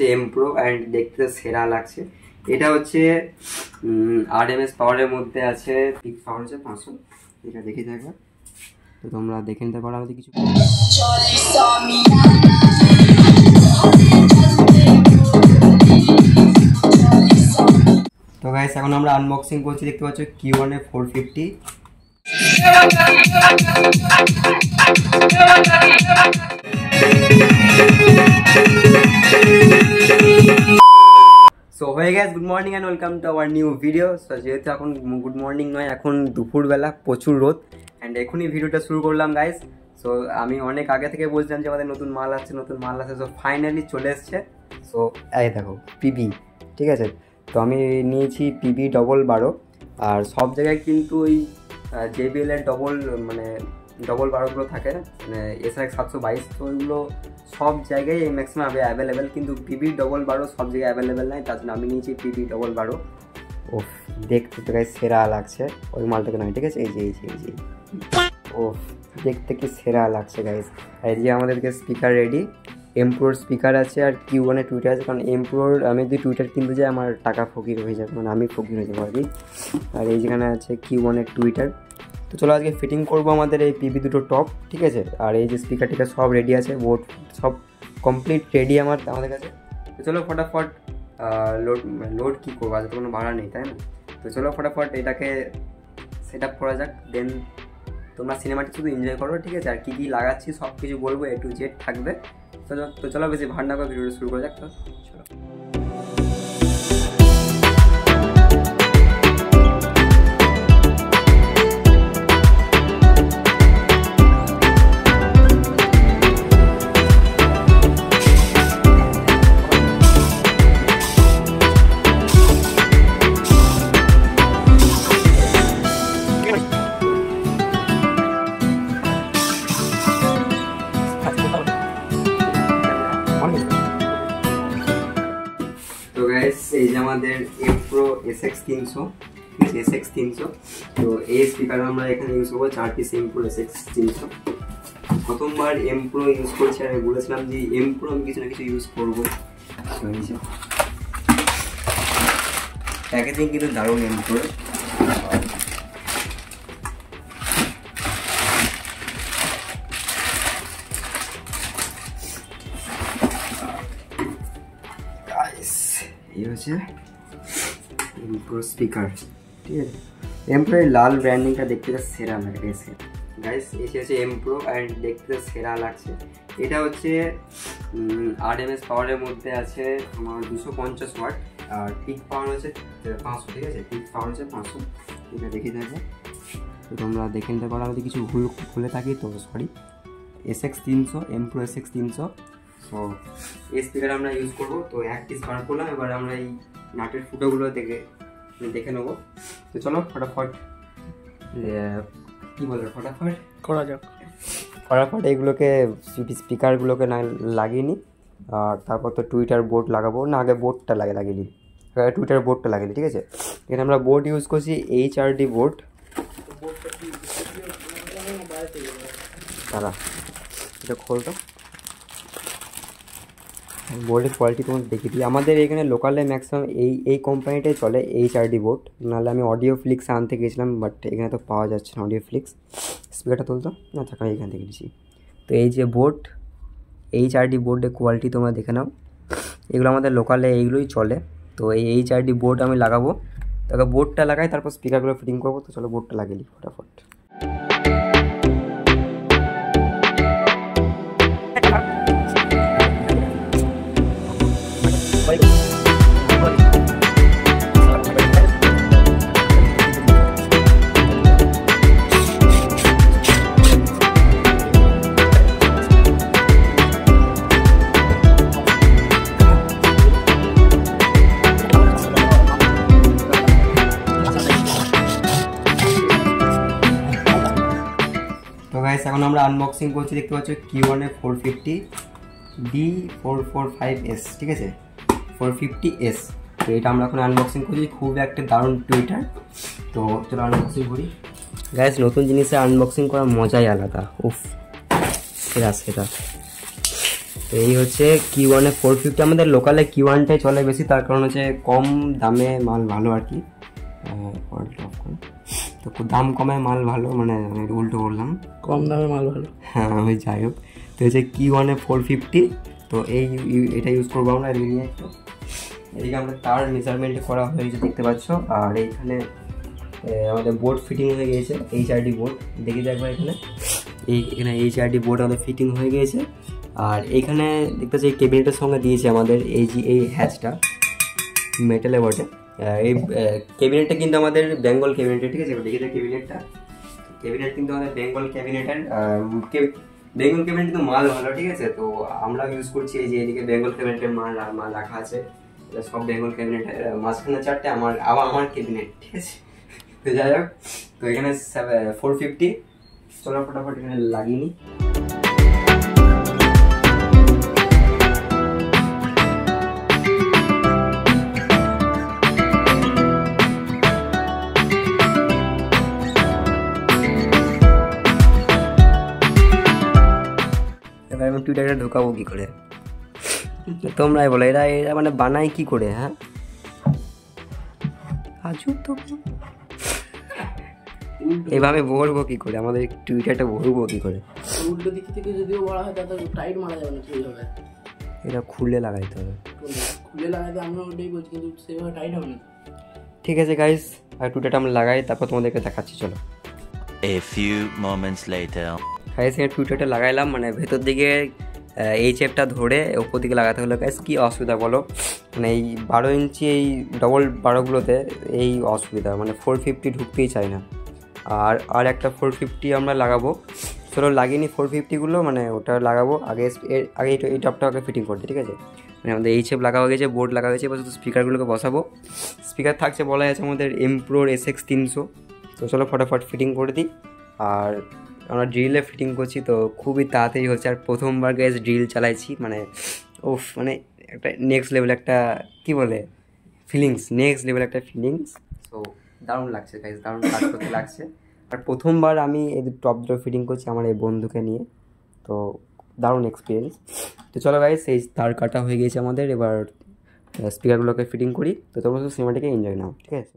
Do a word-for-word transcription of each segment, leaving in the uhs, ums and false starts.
M pro and দেখতে সেরা লাগছে। এটা হচ্ছে আর এম এস পাওয়ারের মধ্যে আছে, পিক পাওয়ার হচ্ছে পাঁচশো। এটা দেখে থাকবে, তো তোমরা দেখে নিতে পারো। আমাদের কিছু তো গাইস এখন আমরা আনবক্সিং করছি, দেখতে পাচ্ছ Q one A four fifty. So হয়ে গেছে, good morning and welcome to our new video. So যেহেতু এখন গুড মর্নিং নয়, এখন দুপুরবেলা, প্রচুর রোদ, অ্যান্ড এখনই ভিডিওটা শুরু করলাম গাইস। সো আমি অনেক আগে থেকে বলছিলাম যে আমাদের নতুন মাল আসছে, নতুন মাল আসছে। সো ফাইনালি চলে এসছে। সো এই দেখো পিবি, ঠিক আছে। তো আমি নিয়েছি পিবি ডবল বারো, আর সব জায়গায় কিন্তু ওই জেবিএল এর ডবল মানে ডবল বারোগুলো থাকে, মানে এস আর এক্স সাতশো বাইশ, তো ওইগুলো সব জায়গায় ম্যাক্সিমাম অ্যাভেলেবেল, কিন্তু পিবি ডবল বারো সব জায়গায় অ্যাভেলেবেল নাই, তার জন্য আমি নিয়েছি পিবি ডবল বারো। ও দেখতে তো গাইস সেরা লাগছে, ওই মালটাকে নয়, ঠিক আছে। এই যে এই যে এই যে ও দেখতে কি সেরা লাগছে গাইস। আর এই যে আমাদেরকে স্পিকার রেডি, এম প্রোর স্পিকার আছে, আর কিউ ওয়ানের টুইটার আছে। কারণ এম প্রোর আমি যদি টুইটার কিনতে যাই আমার টাকা ফকির হয়ে যাবে, মানে আমি ফকির হয়ে যাবো আর কি। আর এই যেখানে আছে কিউ ওয়ানের টুইটার। তো চলো আজকে ফিটিং করবো আমাদের এই পিবি দুটো টপ, ঠিক আছে। আর এই যে স্পিকার টিকার সব রেডি আছে, বোর্ড সব কমপ্লিট রেডি আমার আমাদের কাছে। তো চলো ফটাফট লোড লোড কী করবো, আজকে কোনো ভাড়া নেই, তাই না। তো চলো ফটাফট এটাকে সেট আপ করা যাক, দেন তোমরা সিনেমাটি শুধু এনজয় করো, ঠিক আছে। আর কী কী লাগাচ্ছি সব কিছু বলবো, এ টু জেড থাকবে। তো চলো বেশি ভাড় না করে ভিডিওটা শুরু করা যাক। তো চলো এই যে আমাদের এম প্রো এস এক্স তিনশো, এস এক্স তিনশো। তো এই স্পিকার আমরা এখানে ইউজ করবো, চার piece M pro S X তিনশো। প্রথমবার এম প্রো ইউজ করছি, আর আমি বলেছিলাম যে এম প্রো আমি কিছু না কিছু ইউজ করবো। প্যাকেজিং কিন্তু দারুণ এম প্রো। এই হচ্ছে এম প্রো স্পিকার, ঠিক আছে। এম প্রো এর লাল ব্র্যান্ডিংটা দেখতে সেরা লাগছে গাইস। এই হচ্ছে এম প্রো অ্যান্ড দেখতে সেরা লাগছে। এটা হচ্ছে আর এম এস পাওয়ারের মধ্যে আছে আমার দুশো পঞ্চাশ ওয়াট, আর পিক পাওয়ার হচ্ছে পাঁচশো, ঠিক আছে। পিক পাওয়ার হচ্ছে পাঁচশো, এটা দেখে থাকবে, তো তোমরা দেখে নিতে পারো। আমি কিছু ভুল খুলে থাকি তো সরি। এস এক্স তিনশো, এম প্রো এস এক্স তিনশো। তো এই স্পিকার আমরা ইউজ করবো। তো এক পিস বার করলাম, এবার আমরা এই নাটের ফুটোগুলো দেখে দেখে নেবো। তো চলো ফটাফট কী বলবো, ফটাফট করা যাক। ফটাফট এইগুলোকে স্পিকারগুলোকে না লাগিয়ে নিই, আর তারপর তো টুইটার বোর্ড লাগাবো। না আগে বোর্ডটা লাগে লাগিয়ে নিই, টুইটার বোর্ডটা লাগিয়ে নিই, ঠিক আছে। এখানে আমরা বোর্ড ইউজ করছি এইচ আর ডি বোর্ড। তারা এটা খোলতো, বোর্ডের কোয়ালিটি তোমাকে দেখিয়ে দিই। আমাদের এখানে লোকালে ম্যাক্সিমাম এই এই কোম্পানিটাই চলে, এইচ আর ডি বোর্ড। নাহলে আমি অডিও ফ্লিক্স আনতে গেছিলাম, বাট এখানে তো পাওয়া যাচ্ছে না অডিও ফ্লিক্স। স্পিকারটা তুলতো না, থাকা এখান থেকে নিয়েছি। তো এই যে বোর্ড, এইচ আর ডি বোর্ডের কোয়ালিটি তোমরা দেখে নাও। এগুলো আমাদের লোকালে এইগুলোই চলে। তো এই এইচ আর ডি বোর্ড আমি লাগাবো, তারপর বোর্ডটা লাগাই, তারপর স্পিকারগুলো ফিটিং করবো। তো চলো বোর্ডটা লাগিয়ে নিই ফটাফট। এখন আমরা আনবক্সিং করছি, দেখতে পাচ্ছ Q one A four fifty D four four five S, ঠিক আছে, ফোর ফিফটি এস। তো এটা আমরা এখন আনবক্সিং করছি, খুব একটা দারুণ টুইটার। তো চলো আনবক্সিং করি গাইস। নতুন জিনিসে আনবক্সিং করার মজাই আলাদা, উফ সেরা সেরা। তো এই হচ্ছে কিউ ওয়ানে ফোর ফিফটি, আমাদের লোকালে কিউ ওয়ানটাই চলে বেশি, তার কারণ হচ্ছে কম দামে মাল ভালো আর কি। তো দাম কমে মাল ভালো, মানে আমি উল্টো বললাম, কম দামে মাল ভালো। হ্যাঁ ওই যাই হোক। তো হচ্ছে কিউ ওয়ানে ফোর ফিফটি, তো এই এটা ইউজ করবো আমরা নিয়ে। একটু এদিকে আমরা তার মেজারমেন্ট করা হয়েছে দেখতে পাচ্ছ, আর এইখানে আমাদের বোর্ড ফিটিং হয়ে গিয়েছে, এইচ আর ডি বোর্ড দেখে যাক ভাই। এখানে এই এখানে এইচ আর ডি বোর্ড আমাদের ফিটিং হয়ে গিয়েছে। আর এইখানে দেখতে পাচ্ছি এই ক্যাবিনেটের সঙ্গে দিয়েছে আমাদের এই যে এই হ্যাচটা মেটালে বটে। এই ক্যাবিনেটটা কিন্তু আমাদের বেঙ্গল ক্যাবিনেটের, ঠিক আছে? দেখে যাক ক্যাবিনেটটা, ক্যাবিনেট কিন্তু আমাদের বেঙ্গল ক্যাবিনেটের। বেঙ্গল ক্যাবিনেট কিন্তু মাল ভালো, ঠিক আছে? তো আমরা ইউজ করছি এই যে এদিকে বেঙ্গল ক্যাবিনেটের মাল মাল রাখা আছে, এটা সব বেঙ্গল ক্যাবিনেটের। মাঝখানে চারটে আমার আবার আমার ক্যাবিনেট, ঠিক আছে? তো যাই হোক, তো এখানে ফোর ফিফটি চলো ফটাফট এখানে লাগিয়ে নিই। এবার আমি টুইটারে ঢোকাবো কি করে, তোমরাই বলো এরা এরা মানে বানায় কি করে? হ্যাঁ আজু তো এভাবে ভরবো কি করে, আমাদের টুইটারটা ভরবো কি করে? উল্টো দিক থেকে যদিও বলা হয় তাহলে টাইট মারা যাবে না, ঠিক হবে। এটা খুলে লাগাইতে হবে, খুলে লাগাইতে আমরা ওটাই বলছি, কিন্তু সেভাবে টাইট হবে না। ঠিক আছে গাইস, আর টুইটারটা আমরা লাগাই, তারপর তোমাদেরকে দেখাচ্ছি। চলো। A few moments later. Guys এখানে টুইটারটা লাগাইলাম, মানে ভেতর দিকে এই চেপটা ধরে ওপর দিকে লাগাতে হলো। গাইস কী অসুবিধা বলো, মানে এই বারো ইঞ্চি এই ডবল বারোগুলোতে এই অসুবিধা, মানে ফোর ফিফটি ঢুকতেই চায় না। আর আর একটা ফোর ফিফটি আমরা লাগাবো, চলো লাগিয়ে নিই ফোর ফিফটিগুলো, মানে ওটা লাগাবো আগে। আগে এই টপটা আগে ফিটিং করতে, ঠিক আছে? মানে আমাদের এই চেপ লাগা হয়ে গেছে, বোর্ড লাগা হয়েছে, এবার শুধু স্পিকারগুলোকে বসাবো। স্পিকার থাকছে বলা আছে আমাদের এম প্রোর এস এক্স তিনশো। তো চলো ফটাফট ফিটিং করে দিই। আর আমরা ড্রিলে ফিটিং করছি, তো খুবই তাড়াতাড়ি হচ্ছে। আর প্রথমবার গ্যাস ড্রিল চালাইছি, মানে ওফ, মানে একটা নেক্সট লেভেল একটা কী বলে ফিলিংস, নেক্সট লেভেল একটা ফিলিংস। সো দারুণ লাগছে গাইস, দারুণ কাজ করতে লাগছে। আর প্রথমবার আমি এই টপ দুটো ফিটিং করছি আমার এই বন্ধুকে নিয়ে, তো দারুণ এক্সপিরিয়েন্স। তো চলো গাইস, এই তার কাটা হয়ে গিয়েছে আমাদের, এবার স্পিকারগুলোকে ফিটিং করি। তো তোমরা তো সিনেমাটিকে এনজয় নাও, ঠিক আছে?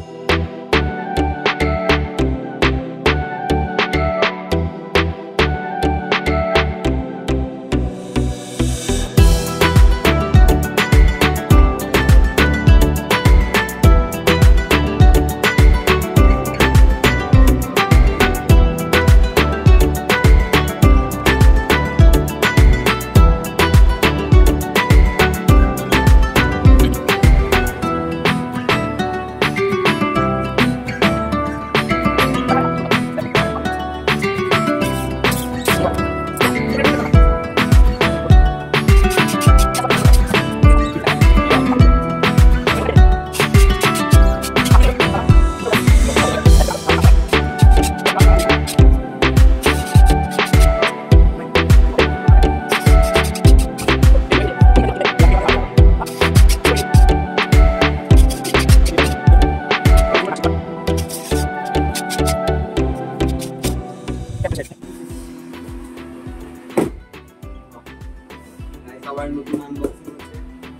আবার নতুন আনবক্সিং হচ্ছে,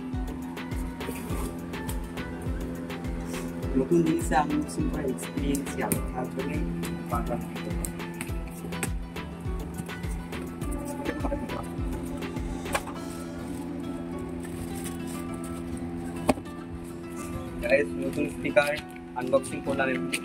নতুন জিনিসে আনবক্সিং করার এক্সপিরিয়েন্সই আলাদা, তার জন্যই বারবার গাইস নতুন স্পিকার আনবক্সিং করলাম এমনি।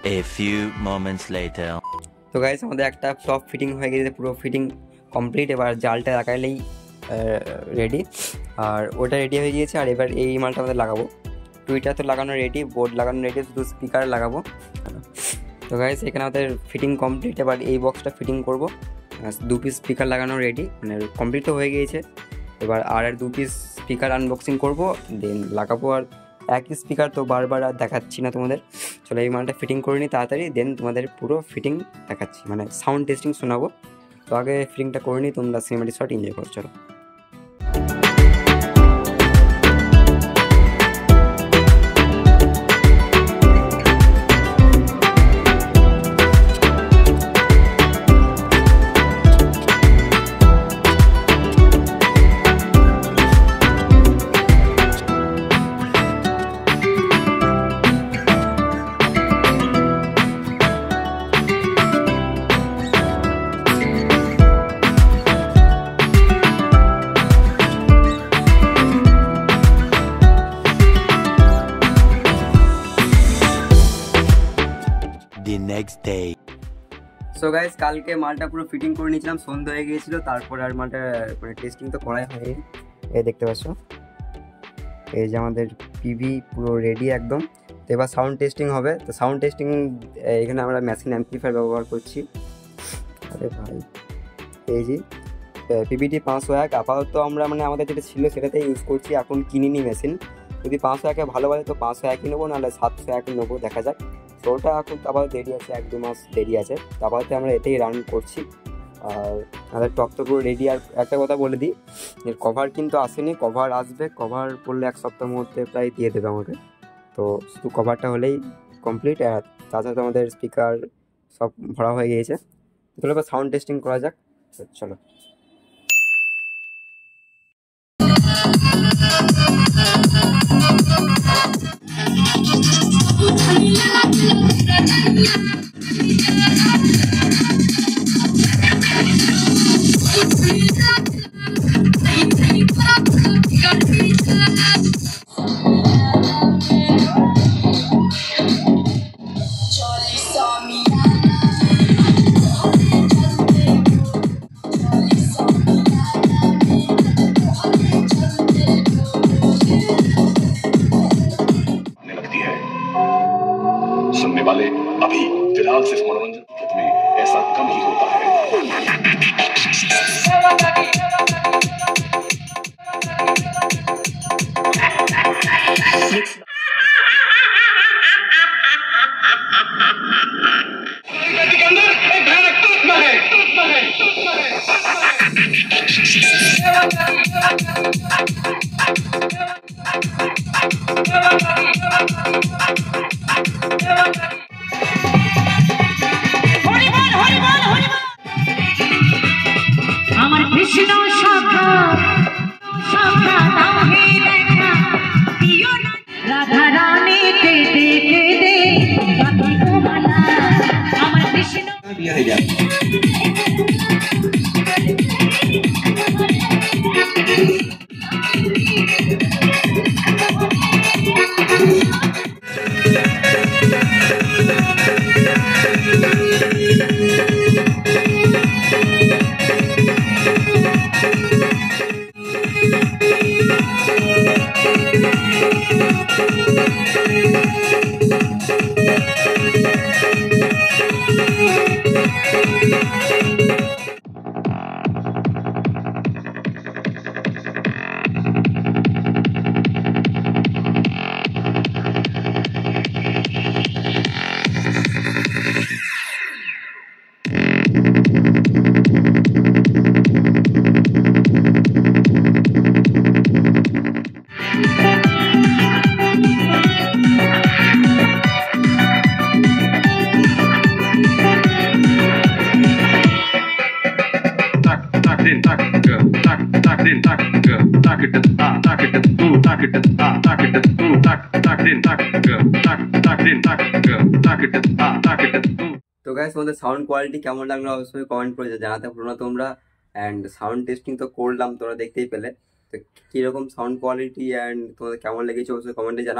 A few moments later. তো গাইস আমাদের একটা ফ্লপ ফিটিং হয়ে গেছে, পুরো ফিটিং কমপ্লিট। এবার জালটা লাগাইলেই রেডি, আর ওটা রেডি হয়ে গিয়েছে। আর এবার এই মালটা আমাদের লাগাবো। টুইটার তো লাগানো রেডি, বোর্ড লাগানো রেডি, শুধু স্পিকার লাগাবো। তো গাইস এখানে আমাদের ফিটিং কমপ্লিট। এবার এই বক্সটা ফিটিং করবো। দু পিস স্পিকার লাগানো রেডি, মানে কমপ্লিট তো হয়ে গিয়েছে। এবার আর দু পিস স্পিকার আনবক্সিং করবো, দেন লাগাবো। আর একই স্পিকার তো বারবার আর দেখাচ্ছি না তোমাদের। চলো এই মালটা ফিটিং করে নিই তাড়াতাড়ি, দেন তোমাদের পুরো ফিটিং দেখাচ্ছি, মানে সাউন্ড টেস্টিং শোনাবো। তো আগে ফিটিংটা করে নিই, তোমরা সিনেমাটিক শট এনজয় করো। চলো The next day. So guys কালকে মালটা পুরো ফিটিং করে নিয়েছিলাম, সন্ধ্যা হয়ে গিয়েছিল। তারপর আর মালটা মানে টেস্টিং তো করাই হয়নি। এই দেখতে পাচ্ছ, এই যে আমাদের পিভি পুরো রেডি একদম। তো এবার সাউন্ড টেস্টিং হবে। তো সাউন্ড টেস্টিং এখানে আমরা মেশিন অ্যাম্পলিফায়ার ব্যবহার করছি। আরে ভাই, এই যে পিভিটি পাঁচশো এক আপাতত আমরা মানে আমাদের যেটা ছিল সেটাতেই ইউজ করছি, এখন কিনিনি মেশিন। যদি পাঁচশো একে ভালো বলে তো পাঁচশো একই নেবো, নাহলে সাতশো এক নেবো, দেখা যাক। তো ওটা এখন আবার দেরি আছে, এক দু মাস দেরি আছে। তো আপাতত আমরা এতেই রান করছি। আর আমাদের টপ তো পুরো রেডি। আর একটা কথা বলে দিই, এর কভার কিন্তু আসেনি, কভার আসবে। কভার পড়লে এক সপ্তাহের মধ্যে প্রায় দিয়ে দেবে আমাকে। তো শুধু কভারটা হলেই কমপ্লিট। আর তাছাড়া আমাদের স্পিকার সব ভরা হয়ে গিয়েছে। তাহলে এবার সাউন্ড টেস্টিং করা যাক। চলো सुनने वाले अभी फिलहाल सिर्फ मनोरंजन में ऐसा कम ही होता है। আমার কৃষ্ণ সখা সখা দাও হে দেখা দিও না রাধা রানী কে দেখে দে বাকি তো মানা আমার কৃষ্ণ বিয়ে হয়ে যায়। তো গাইস তোমাদের সাউন্ড কোয়ালিটি কেমন লাগলো অবশ্যই কমেন্ট করে জানাতে ভুলো না তোমরা। অ্যান্ড সাউন্ড টেস্টিং তো করলাম, তোমরা দেখতেই পেলে। তো কীরকম সাউন্ড কোয়ালিটি অ্যান্ড তোমাদের কেমন লেগেছে অবশ্যই কমেন্টে জানাও।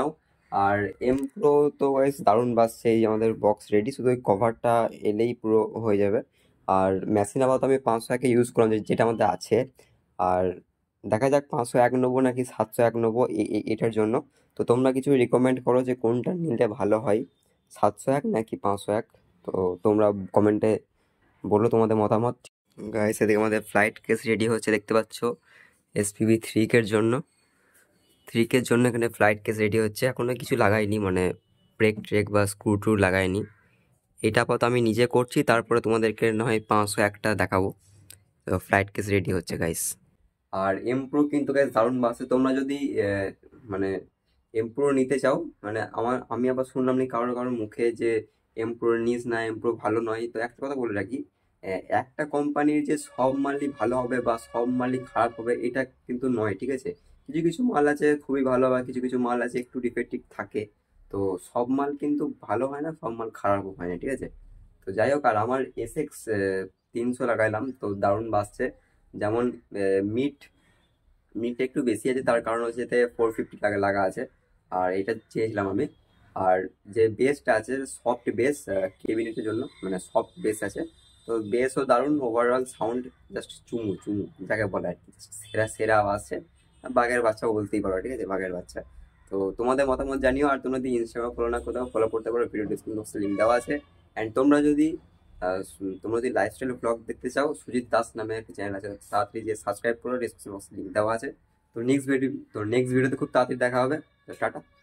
আর এম প্রো তো গাইস দারুণ বাজছে, এই আমাদের বক্স রেডি, শুধু ওই কভারটা এলেই পুরো হয়ে যাবে। আর মেশিন আপাতত আমি পাঁচশো একে ইউজ করলাম যে- যেটা আমাদের আছে। আর দেখা যাক পাঁচশো এক নেবো নাকি সাতশো এক নেবো এ- এ- এটার জন্য। তো তোমরা কিছু রিকমেন্ড করো যে কোনটা নিলে ভালো হয়, সাতশো এক নাকি পাঁচশো এক। তো তোমরা কমেন্টে বলো তোমাদের মতামত। গাইস এদিকে আমাদের ফ্লাইট কেস রেডি হচ্ছে দেখতে পাচ্ছ, এসপিভি থ্রি কের জন্য। থ্রি কের জন্য এখানে ফ্লাইট কেস রেডি হচ্ছে, এখনও কিছু লাগাইনি, মানে ব্রেক ট্রেক বা স্ক্রু ট্রু লাগাইনি। এটা আপাতত আমি নিজে করছি, তারপরে তোমাদেরকে না হয় পাঁচশো একটা দেখাবো। তো ফ্লাইট কেস রেডি হচ্ছে গাইস। আর এম প্রো কিন্তু গাইস দারুণ বাসে, তোমরা যদি আহ, মানে এম প্রো নিতে চাও, মানে আমার আমি আবার শুনলাম নি কারোর কারোর মুখে যে এম প্রো নিস না, এম প্রো ভালো নয়। তো একটা কথা বলে রাখি, আহ, একটা কোম্পানির যে সব মালই ভালো হবে বা সব মালই খারাপ হবে এটা কিন্তু নয়, ঠিক আছে। কিছু কিছু মাল আছে খুবই ভালো বা কিছু কিছু মাল আছে একটু ডিফেক্টিভ থাকে। তো সব মাল কিন্তু ভালো হয় না, সব মাল খারাপও হয় না, ঠিক আছে। তো যাই হোক, আর আমার এস এক্স তিনশো লাগাইলাম তো দারুণ বাজছে। যেমন মিট মিটটা একটু বেশি আছে, তার কারণ হচ্ছে এতে ফোর ফিফটি লাগা লাগা আছে, আর এটা চেয়েছিলাম আমি। আর যে বেসটা আছে সফট বেস কেবিনেটের জন্য, মানে সফট বেস আছে। তো বেসও দারুণ, ওভারঅল সাউন্ড জাস্ট চুমু চুমু যাকে বলে আর কি, সেরা সেরা আওয়াজ আছে। বাঘের বাচ্চা বলতেই পারো, ঠিক আছে, বাঘের বাচ্চা। তো তোমাদের মতামত জানিও, আর তোমরা যদি ইনস্টাগ্রাম ফলো না কোথাও ফলো করতে পারো, ভিডিও ডিসক্রিপশন বক্সে লিঙ্ক দেওয়া আছে। অ্যান্ড তোমরা যদি আহ, সু- তোমরা যদি লাইফস্টাইল ব্লগ দেখতে চাও, সুজিত দাস নামে একটা চ্যানেল আছে, তাড়াতাড়ি যে সাবস্ক্রাইব করো, ডিসক্রিপশন বক্সে লিঙ্ক দেওয়া আছে। তো নেক্সট ভিডিও তো নেক্সট ভিডিওতে খুব তাড়াতাড়ি দেখা হবে। তো টাটা।